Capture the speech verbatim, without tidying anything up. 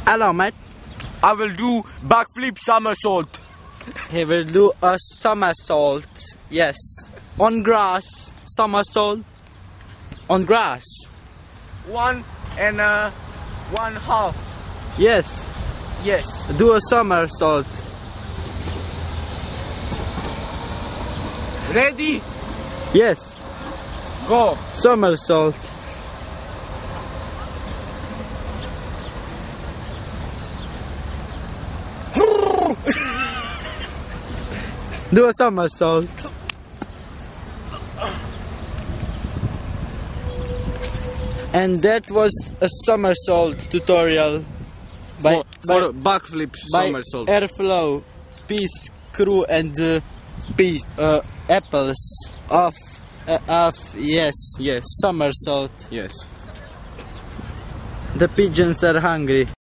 Hello, mate. I will do backflip somersault. He will do a somersault. Yes. On grass. Somersault. On grass. One and uh, one half. Yes. Yes. Do a somersault. Ready? Yes. Go. Somersault. Do a somersault. And that was a somersault tutorial by, for by, backflip by somersault. Airflow, Peace Crew, and uh, P, uh, apples of, uh, of yes, Yes. somersault. Yes. The pigeons are hungry.